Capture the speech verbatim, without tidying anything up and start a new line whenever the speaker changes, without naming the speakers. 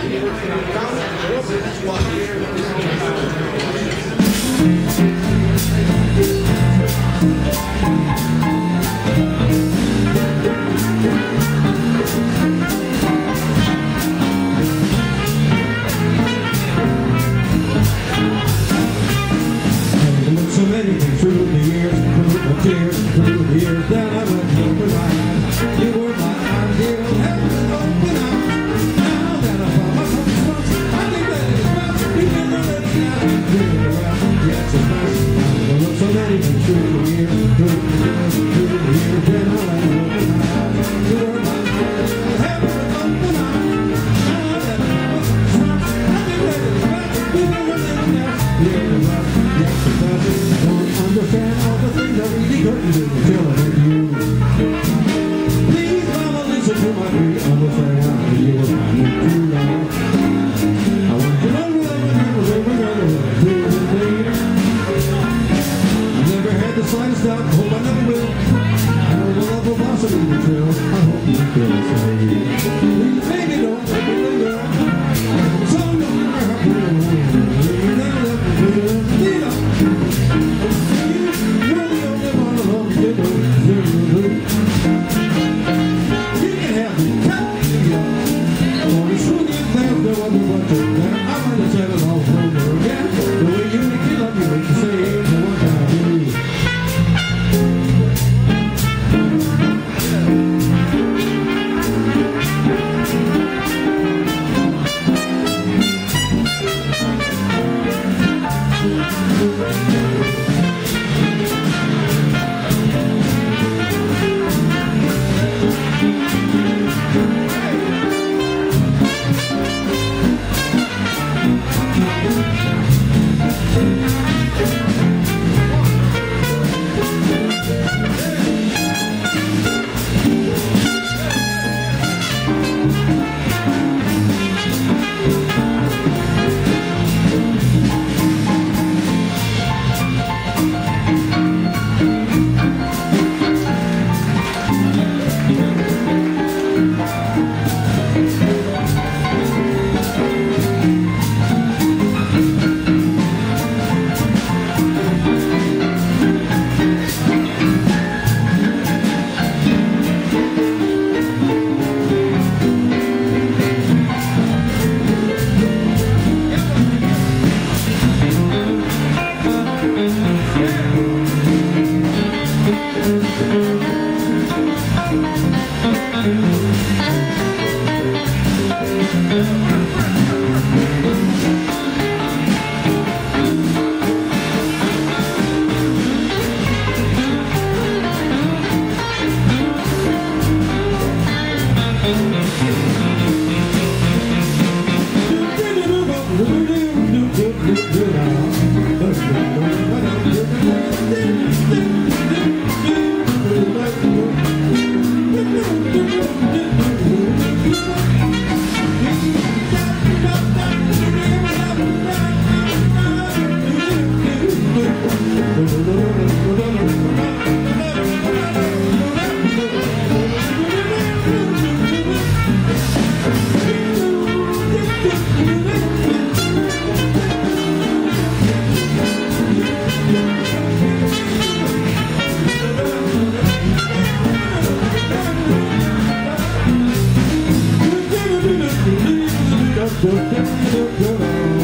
So many things through the years, through the tears, through the years that I went through with my eyes. You were my ideal, heaven open out. Now that I found myself once, I think that it's best. You never let me out. Dreaming around, yes it's nice. I've looked so many things through the years, through the years, through the years that I went through with my eyes. You were my ideal, heaven open out. Now that I found myself once, I think that it's best. You never let me out. Dreaming around, yes it's nice. Understand all the things I really couldn't do until I met you. Please, mama, listen to my plea. Understand why you were my new true love. I want to know whether I was ever gonna do the thing. I never had the slightest doubt, hope I never will. I know the love will blossom in the trail. I hope you feel the same. Please, baby, don't let me linger. So no matter how good I want you never let me linger. Leave up. Good, good, good, good.